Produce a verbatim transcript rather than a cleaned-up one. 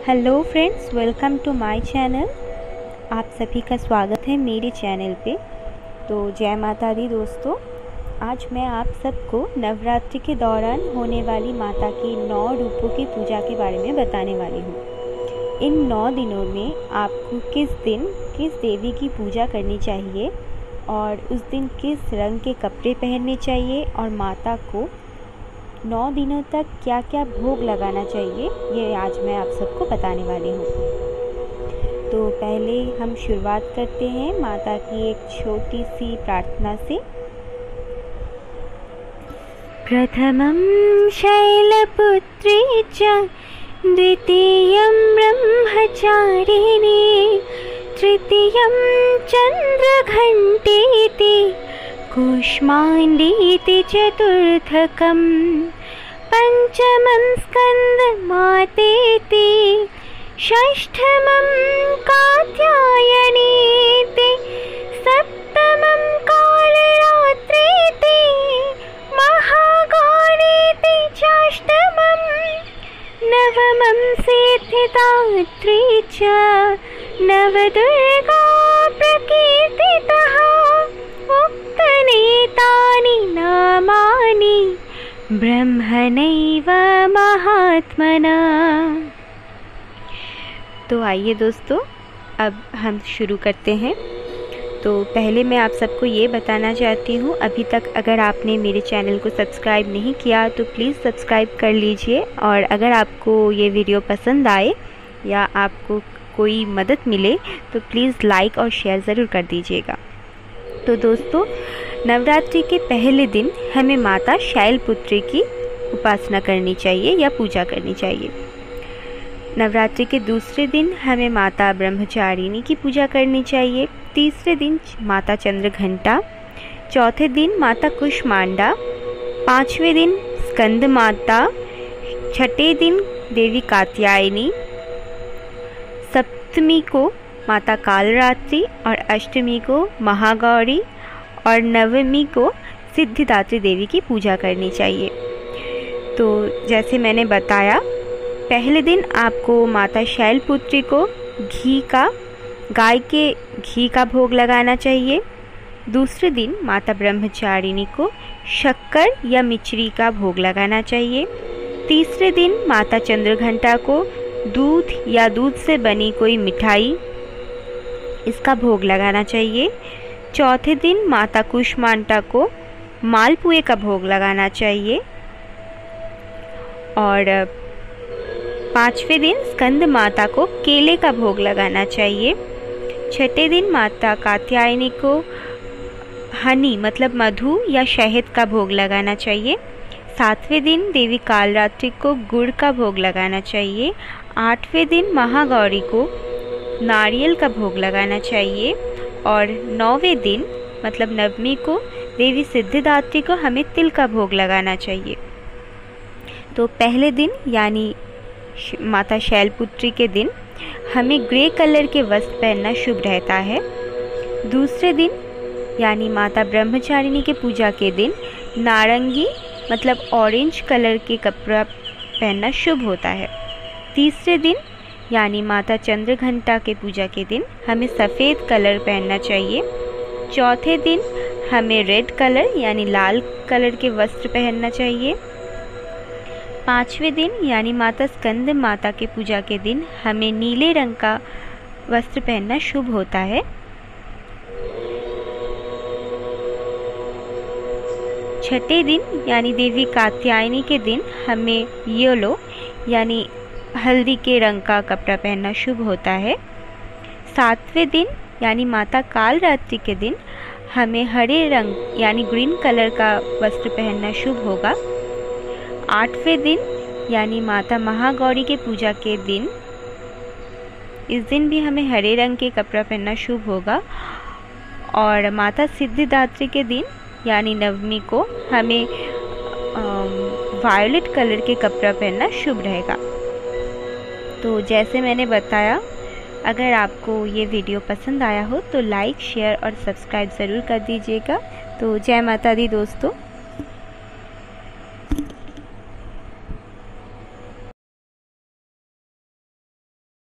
Hello friends, welcome to my channel. आप सभी का स्वागत है मेरे चैनल पे। तो जय माता दी दोस्तों, आज मैं आप सबको नवरात्रि के दौरान होने वाली माता की नौ रूपों की पूजा के बारे में बताने वाली हूँ। इन नौ दिनों में आपको किस दिन किस देवी की पूजा करनी चाहिए और उस दिन किस रंग के कपड़े पहनने चाहिए और माता को नौ दिनों तक क्या क्या भोग लगाना चाहिए, ये आज मैं आप सबको बताने वाली हूँ। तो पहले हम शुरुआत करते हैं माता की एक छोटी सी प्रार्थना से। प्रथमं शैलपुत्री च द्वितीयं ब्रह्मचारिणी तृतीयं चन्द्रघण्टेति कूष्माण्डीति चतुर्थकं पंचमं स्कन्दमातेति षष्ठमं कात्यायनीति सप्तमं कालरात्रीति महागौरीति चाष्टमं नवमं सिद्धिदात्री च नवदुर्गा प्रकीर्तितः उक्तनेतानि नामानि ब्रह्मणैव महात्मना। तो आइए दोस्तों, अब हम शुरू करते हैं। तो पहले मैं आप सबको ये बताना चाहती हूँ, अभी तक अगर आपने मेरे चैनल को सब्सक्राइब नहीं किया तो प्लीज़ सब्सक्राइब कर लीजिए, और अगर आपको ये वीडियो पसंद आए या आपको कोई मदद मिले तो प्लीज़ लाइक और शेयर ज़रूर कर दीजिएगा। तो दोस्तों, नवरात्रि के पहले दिन हमें माता शैलपुत्री की उपासना करनी चाहिए या पूजा करनी चाहिए। नवरात्रि के दूसरे दिन हमें माता ब्रह्मचारिणी की पूजा करनी चाहिए। तीसरे दिन माता चंद्रघंटा, चौथे दिन माता कुष्मांडा, पाँचवें दिन स्कंद माता, छठे दिन देवी कात्यायनी, सप्तमी को माता कालरात्रि और अष्टमी को महागौरी और नवमी को सिद्धिदात्री देवी की पूजा करनी चाहिए। तो जैसे मैंने बताया, पहले दिन आपको माता शैलपुत्री को घी का गाय के घी का भोग लगाना चाहिए। दूसरे दिन माता ब्रह्मचारिणी को शक्कर या मिश्री का भोग लगाना चाहिए। तीसरे दिन माता चंद्रघंटा को दूध या दूध से बनी कोई मिठाई इसका भोग लगाना चाहिए। चौथे दिन माता कुष्मांडा को मालपुए का भोग लगाना चाहिए। और पाँचवें दिन स्कंद माता को केले का भोग लगाना चाहिए। छठे दिन माता कात्यायनी को हनी मतलब मधु या शहद का भोग लगाना चाहिए। सातवें दिन देवी कालरात्रि को गुड़ का भोग लगाना चाहिए। आठवें दिन महागौरी को नारियल का भोग लगाना चाहिए। और नौवें दिन मतलब नवमी को देवी सिद्धिदात्री को हमें तिल का भोग लगाना चाहिए। तो पहले दिन यानी माता शैलपुत्री के दिन हमें ग्रे कलर के वस्त्र पहनना शुभ रहता है। दूसरे दिन यानी माता ब्रह्मचारिणी के पूजा के दिन नारंगी मतलब ऑरेंज कलर के कपड़ा पहनना शुभ होता है। तीसरे दिन यानी माता चंद्रघंटा के पूजा के दिन हमें सफ़ेद कलर पहनना चाहिए। चौथे दिन हमें रेड कलर यानी लाल कलर के वस्त्र पहनना चाहिए। पाँचवें दिन यानी माता स्कंद माता के पूजा के दिन हमें नीले रंग का वस्त्र पहनना शुभ होता है। छठे दिन यानी देवी कात्यायनी के दिन हमें येलो यानी हल्दी के रंग का कपड़ा पहनना शुभ होता है। सातवें दिन यानी माता कालरात्रि के दिन हमें हरे रंग यानी ग्रीन कलर का वस्त्र पहनना शुभ होगा। आठवें दिन यानी माता महागौरी के पूजा के दिन इस दिन भी हमें हरे रंग के कपड़ा पहनना शुभ होगा। और माता सिद्धिदात्री के दिन यानी नवमी को हमें वायलेट कलर के कपड़ा पहनना शुभ रहेगा। तो जैसे मैंने बताया, अगर आपको ये वीडियो पसंद आया हो तो लाइक शेयर और सब्सक्राइब ज़रूर कर दीजिएगा। तो जय माता दी दोस्तों।